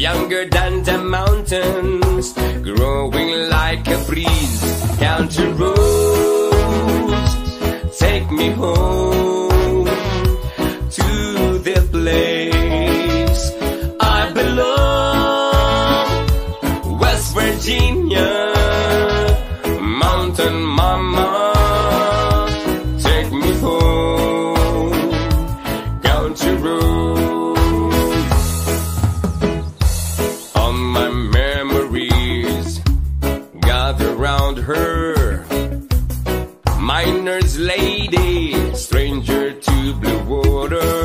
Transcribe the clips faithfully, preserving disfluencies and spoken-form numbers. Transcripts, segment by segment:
younger than the mountains, growing like a breeze. Country roads, take me home to the place I belong. West Virginia, mountain mama, take me home. Country roads, all my memories gather round her. Miner's lady, stranger to blue water,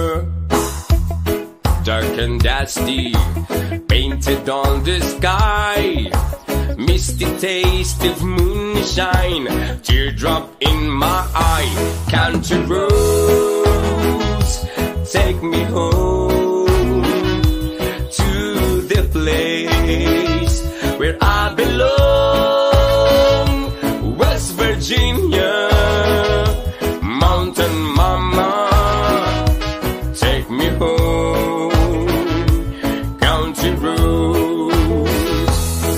dark and dusty, painted on the sky. Misty taste of moonshine, teardrop in my eye. Country roads, take me home to the place where I belong. West Virginia, mountain mama, take me home. Country roads,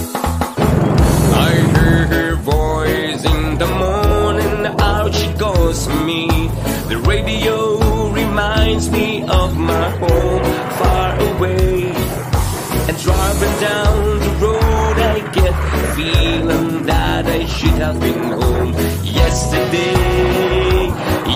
I hear her voice in the morning, out she calls me. The radio reminds me of my home far away. And driving down the road I get the feeling that I should have been home yesterday,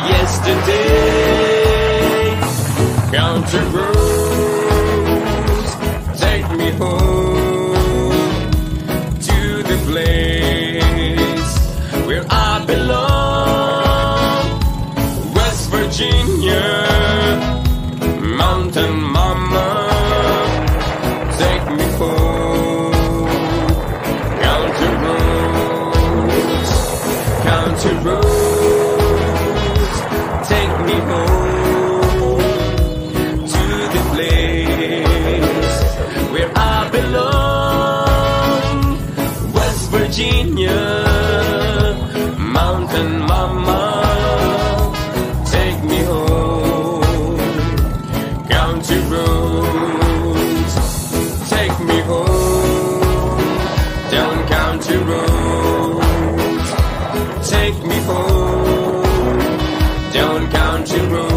yesterday. Country roads, take me home to the place where I belong. West Virginia, mountain mama, take me home. Country roads, country roads, take me home to the place where I belong. West Virginia, mountain mama, take me home. Country roads, take me home. Down country roads, take me home. Down country roads.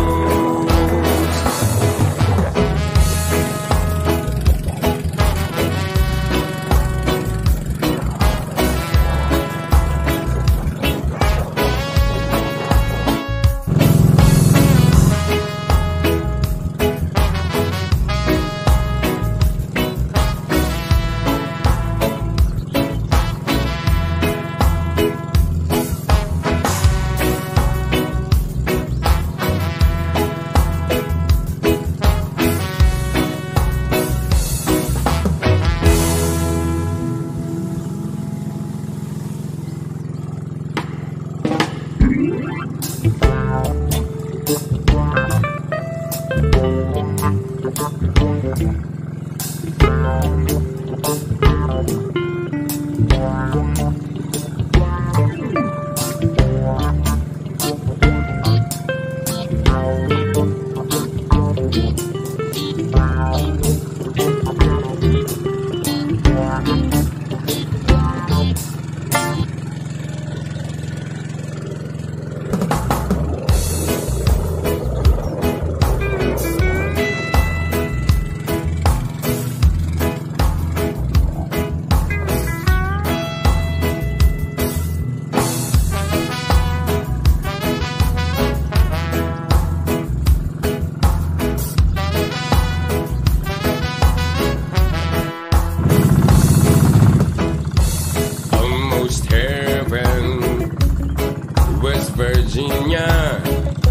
Virginia,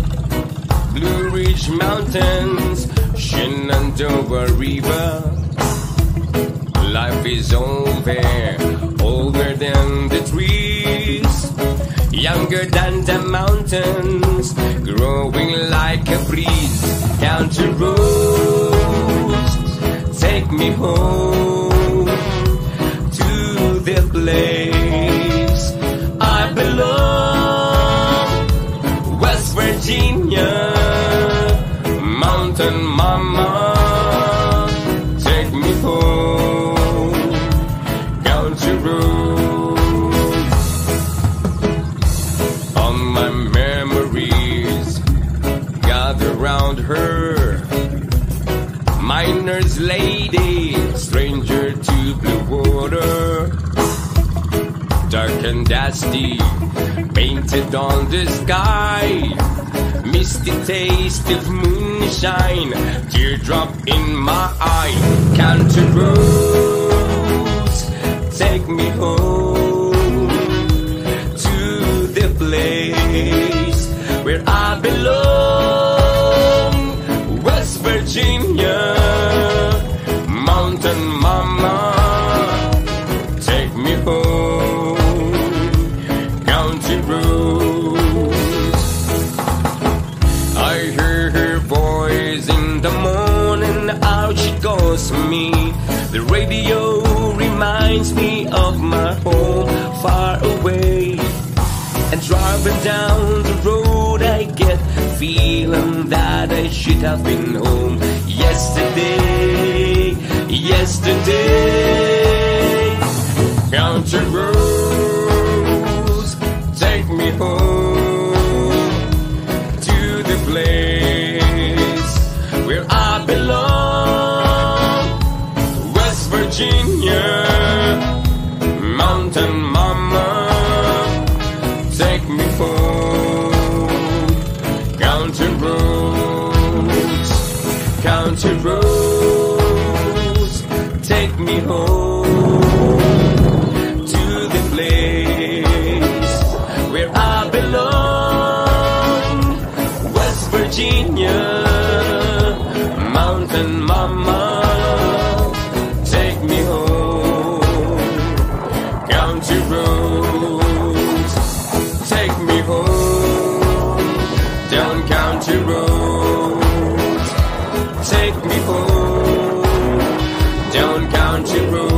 Blue Ridge Mountains, Shenandoah River. Life is over, older than the trees, younger than the mountains, growing like a breeze. Country roads, take me home to the place I belong. West Virginia, mountain mama, take me home. this lady, stranger to blue water, dark and dusty, painted on the sky, misty taste of moonshine, teardrop in my eye. Country roads, take me home to the place where I belong, West Virginia, mountain mama, take me home, country roads. I hear her voice in the morning, out she goes to me. The radio reminds me of my home far away. And driving down the road I get feeling that I should have been home yesterday, yesterday. Country roads, take me home to the place where I belong, West Virginia, mountain mama, take me home. Country roads, country roads, take me home to the place where I belong, West Virginia, mountain mama, take me home. Country roads, take me home, down country roads, take me home, down country roads.